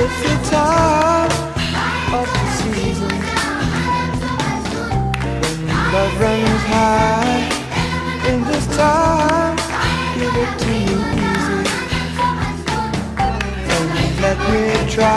It's the time of the season when love runs high. In this time, give it to me easy and let me try.